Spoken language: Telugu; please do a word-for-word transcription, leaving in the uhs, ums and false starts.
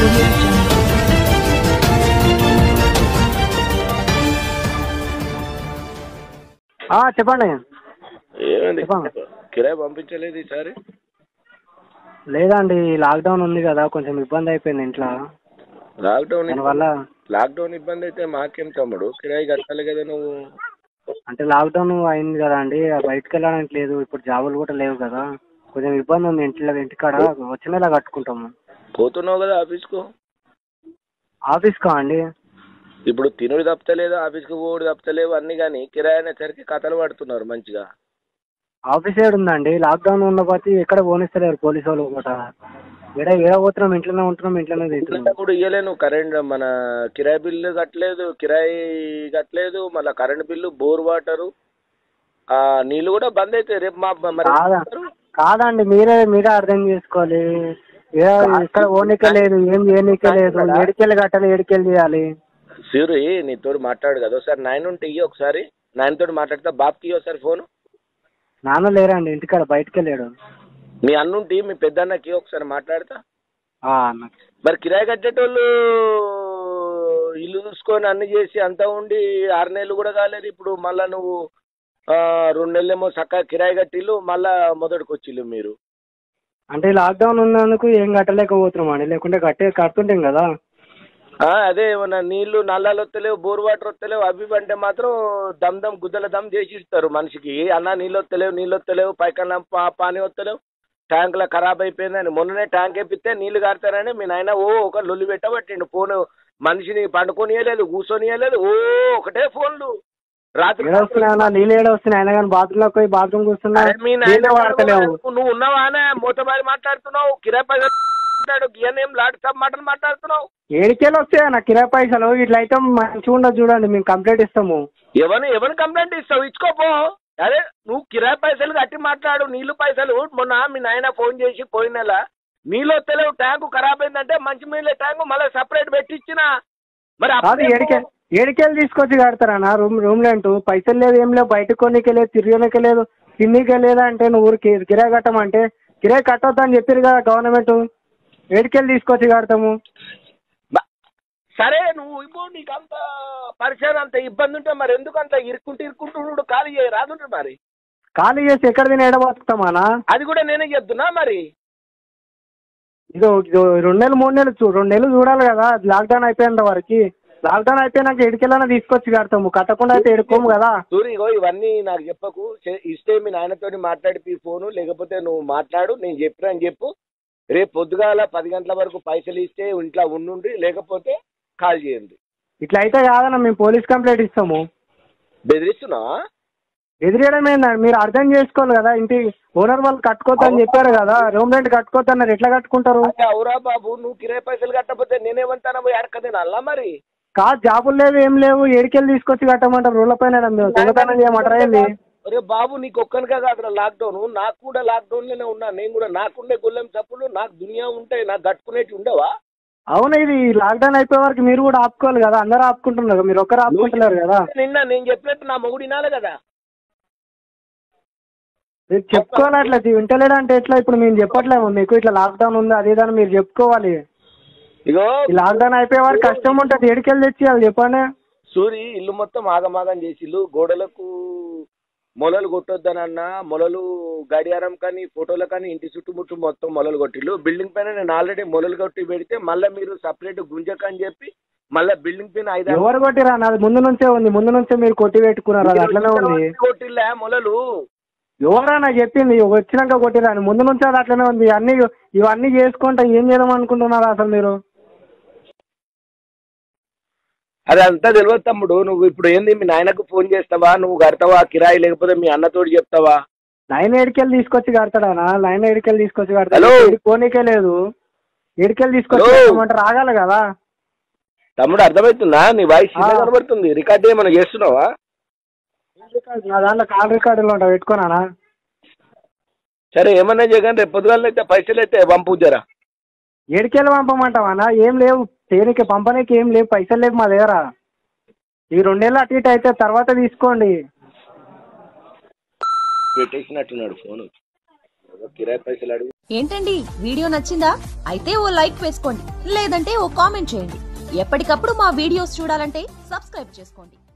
audio jungle. చెప్పండి. ఏమైంది కిరాయి పంపించలేదు ఈసారి? లేదండి, లాక్డౌన్ ఉంది కదా, కొంచెం ఇబ్బంది అయిపోయింది ఇంట్లో. లాక్డౌన్ వల్ల లాక్డౌన్ ఇబ్బంది అయితే మాకేం తమ్ముడు, కిరాయి కట్టాలి కదా నువ్వు. అంటే లాక్డౌన్ అయింది కదా అండి, బయటకు వెళ్ళడానికి లేదు, ఇప్పుడు జాబులు కూడా లేవు కదా, కొంచెం ఇబ్బంది ఉంది ఇంట్లో. ఇంటికాడ వచ్చి నెల కట్టుకుంటాము. పోతున్నావు కదా ఆఫీస్కు? ఆఫీస్కా అండి? ఇప్పుడు తినుడు తప్పలేదు, ఆఫీస్కి పోడు తప్పలేవు అన్ని, కానీ కిరాయి అనేసరికి కథలు పడుతున్నారు మంచిగా. ఆఫీస్ ఏడు ఉందండి, లాక్డౌన్ ఉన్న బట్టి ఎక్కడ పోనిస్తలేరు పోలీసు వాళ్ళు కూడా. ఏడ ఏడ పోతున్నాం, ఇంట్లోనే ఉంటున్నాం, ఇంట్లోనే తింటున్నాం. కూడా ఇవ్వలేను కరెంట్, మన కిరాయి బిల్లు కట్టలేదు, కిరాయి కట్టలేదు, మళ్ళీ కరెంట్ బిల్లు, బోర్ వాటరు, నీళ్ళు కూడా బంద్ అవుతాయి రేపు. మా కాదా కాదండి, మీరే మీరే అర్థం చేసుకోవాలి. ఇక్కడ ఓనికే లేదు, ఏం చేయనీకే లేదు, ఏడికెళ్ళి కట్టాలి, ఏడికెళ్ళి చేయాలి. సూరి నీతో మాట్లాడు కదా ఒకసారి, నాయన ఉంటే ఇయ్యి ఒకసారి, నాయనతో మాట్లాడతా. బాబుకి ఇయ్యి ఒకసారి ఫోను. నాన్న లేరండి, ఇంటికాడ బయటకు వెళ్ళాడు. మీ అన్నుంటి మీ పెద్దన్నకి ఒకసారి మాట్లాడతా. అన్న మరి కిరాయి కట్టేటోళ్ళు ఇల్లు చూసుకొని అన్ని చేసి అంతా ఉండి ఆరు నెలలు కూడా కాలేదు, ఇప్పుడు మళ్ళా నువ్వు రెండు నెలలేమో చక్కగా కిరాయి కట్టిల్లు, మళ్ళా మొదటికి వచ్చిల్లు మీరు. అంటే లాక్డౌన్ ఉన్నందుకు ఏం కట్టలేకపోతున్నాం అండి, లేకుంటే కట్టే కడుతుంటాం కదా. అదే ఏమన్నా నీళ్లు నల్లాలు వస్తలేవు, బోర్ వాటర్ వస్తలేవు, అవి అంటే మాత్రం దమ్ దమ్ గుద్దల దమ్ చేసి ఇస్తారు మనిషికి. అన్న నీళ్ళు వస్తలేవు, నీళ్ళు వస్తలేవు, పైకన్నా పానీ వస్తలేవు, ట్యాంకులో ఖరాబ్ అయిపోయిందని మొన్ననే ట్యాంక్ వేపిస్తే నీళ్లు కారుతారని మీ నాయన ఓ ఒక లొల్లి పెట్టబట్టిండు. ఫోన్ మనిషిని పండుకొనియలేదు, కూర్చొనియలేదు, ఓ ఒకటే ఫోన్లు. రాత్రి నీళ్ళు ఏడ వస్తున్నాయి, ఆయన కానీ బాత్రూంలోకి పోయి బాత్రూమ్ కూర్చున్నా. మీ నాయన వాడతలేవు, నువ్వు ఉన్నావా అనే మూతబారి మాట్లాడుతున్నావు, కిరాయి పైసలు ఏం లాడ్ సబ్ మాటలు మాట్లాడుతున్నావు. ఏడికెళ్ళి వస్తాయా నా కిరాయి పైసలు? ఇట్లా అయితే మంచిగా ఉండదు చూడండి, మేము కంప్లైంట్ ఇస్తాము. ఎవరిని ఎవరిని కంప్లైంట్ ఇస్తావు? ఇచ్చుకోపో. అదే నువ్వు కిరాయి పైసలు కట్టి మాట్లాడు. నీళ్లు పైసలు మొన్న మీ నాయన ఫోన్ చేసి పోయిన నెల నీళ్ళు వస్తలేవు, ట్యాంకు ఖరాబ్ అయిందంటే మంచి నీళ్ళ ట్యాంకు మళ్ళీ సపరేట్ పెట్టించిన. మరి ఏడికెళ్ళి ఏడికెళ్ళి తీసుకొచ్చి కడతారా రూమ్ రూమ్ రెంట్? పైసలు లేదు, ఏం లేవు, బయటకు కొనికే లేదు, తిరగనికే లేదు, తిన్నికే లేదా అంటే నువ్వు ఊరికి కిరాయి కట్టమంటే కిరాయి కట్టొద్దని చెప్పారు కదా గవర్నమెంట్. ఏడికెళ్ళి తీసుకొచ్చి కడతాము. సరే నువ్వు ఇప్పుడు నీకు అంత పరిచయం అంత ఇబ్బంది ఉంటే మరి ఎందుకు అంత ఇరుక్కుంటూ ఇరుక్కుంటూ ఖాళీ చేయ రాదుంటే మరి ఖాళీ చేసి ఎక్కడ తిని ఎడబోతామానా? అది కూడా నేనే చెప్తున్నా. మరి ఇదో రెండు నెలలు మూడు నెలలు చూ రెండు నెలలు చూడాలి కదా, లాక్డౌన్ అయిపోయినంత వరకు. లాక్డౌన్ అయిపోయినాక ఎడికెళ్ళైనా తీసుకొచ్చి కడతాము, కట్టకుండా అయితే ఎడుకోము కదా. సూరిగో ఇవన్నీ నాకు చెప్పకు, ఇస్తే మీ నాయనతో మాట్లాడి ఫోను, లేకపోతే నువ్వు మాట్లాడు, నేను చెప్పినా అని చెప్పు. రేపు పొద్దుగాల పది గంటల వరకు పైసలు ఇస్తే ఇంట్లో ఉండుండి, లేకపోతే కాల్ చేయండి. ఇట్లా అయితే కాదన్నా, మేము పోలీస్ కంప్లైంట్ ఇస్తాము. బెదిరిస్తున్నావా? బెదిరియడం ఏందండి, మీరు అర్థం చేసుకోవాలి కదా. ఇంటి ఓనర్ వాళ్ళు కట్టుకోవద్దని చెప్పారు కదా, రూమ్ రెంట్ కట్టుకోవద్దన్నారు, ఎట్లా కట్టుకుంటారు? అవురా బాబు, నువ్వు కిరాయి పైసలు కట్టకపోతే నేనేమంటానా పోయి అడకదేనా అల్లా? మరి కాదు, జాబులు లేవు, ఏం లేవు, ఏడికెళ్ళి తీసుకొచ్చి కట్టమంటారు? రూళ్ళ పైన దొంగతనం చేయమంటారా ఏంది? అరే బాబు, నీకు ఒక్కనికే కాదు లాక్డౌన్, నాకు కూడా లాక్డౌన్ లోనే ఉన్నా నేను కూడా. నాకుండే గొల్లెం చప్పులు నాకు దునియా ఉంటాయి, నాకు కట్టుకునేటి ఉండవా? అవును, ఇది లాక్డౌన్ అయిపోయే వరకు మీరు కూడా ఆపుకోవాలి కదా. అందరూ ఆపుకుంటున్నారు, మీరు ఒక్కరు ఆపుకుంటున్నారు కదా. నిన్న నేను చెప్పినట్టు నా మొగుడు వినాలి కదా. మీరు చెప్పుకోవాలి, అట్లా వింటలేడంటే ఎట్లా? ఇప్పుడు మేము చెప్పట్లేము మీకు ఇట్లా లాక్డౌన్ ఉంది అదేదని, మీరు చెప్పుకోవాలి. ఇగో లాక్డౌన్ అయిపోయే వరకు కష్టం ఉంటుంది, ఏడికెళ్ళి తెచ్చి అది చెప్పండి. సూరి ఇల్లు మొత్తం ఆగమాగం చేసిల్లు, గోడలకు మొలలు కొట్టొద్దనన్నా, మొలలు గడియారం కానీ ఫోటోలు కానీ ఇంటి చుట్టుముట్టు మొత్తం మొలలు కొట్టిల్లు. బిల్డింగ్ పైన నేను ఆల్రెడీ మొలలు కొట్టి పెడితే మళ్ళీ మీరు సపరేట్ గుంజకని చెప్పి మళ్ళీ బిల్డింగ్ పైన ఐదు ఎవరు కొట్టిరా? నాది ముందు నుంచే ఉంది, ముందు నుంచే మీరు కొట్టి పెట్టుకున్నారు, అది అట్లనే ఉంది. కొట్టిల్లా మొలలు? ఎవరైనా చెప్పింది వచ్చినాక కొట్టిరా? ముందు నుంచే అది అట్లనే ఉంది. అన్ని ఇవన్నీ చేసుకుంటా ఏం చేద్దాం అనుకుంటున్నారు అసలు మీరు? అది అంతా తెలియదు తమ్ముడు. నువ్వు ఇప్పుడు ఏంది, మీ నాయనకు ఫోన్ చేస్తావా, నువ్వు కడతావా కిరాయి, లేకపోతే మీ అన్నతోటి చెప్తావా? లైన్ ఏడికెళ్ళి తీసుకొచ్చి కడతాడానా? లైన్ ఏడికెళ్ళి తీసుకొచ్చి కడతాడు, పోనీకే లేదు. ఏడికెళ్ళి తీసుకొచ్చి రాగాలి కదా తమ్ముడు. అర్థమవుతుందా? నీ వాయిస్ కనబడుతుంది, రికార్డ్ ఏమైనా చేస్తున్నావా? నా దాంట్లో కాల్ రికార్డులో ఉంటా, పెట్టుకున్నానా? సరే ఏమన్నా చేయగానే రేపు పొద్దుగాల అయితే పైసలు అయితే పంపు జరా. ఏడికెళ్ళి పంపమంటావా? ఏం లేవు, దేనికి పంపనీకి ఏం లేవు, పైసలు లేవు మా దగ్గర. ఈ రెండేళ్ళు అటు ఇటు అయితే తర్వాత తీసుకోండి. పెట్టేసినట్టున్నాడు ఫోను, కిరాయి పైసలు అడుగు. ఏంటండి వీడియో నచ్చిందా? అయితే ఓ లైక్ వేసుకోండి, లేదంటే ఓ కామెంట్ చేయండి. ఎప్పటికప్పుడు మా వీడియోస్ చూడాలంటే సబ్స్క్రైబ్ చేసుకోండి.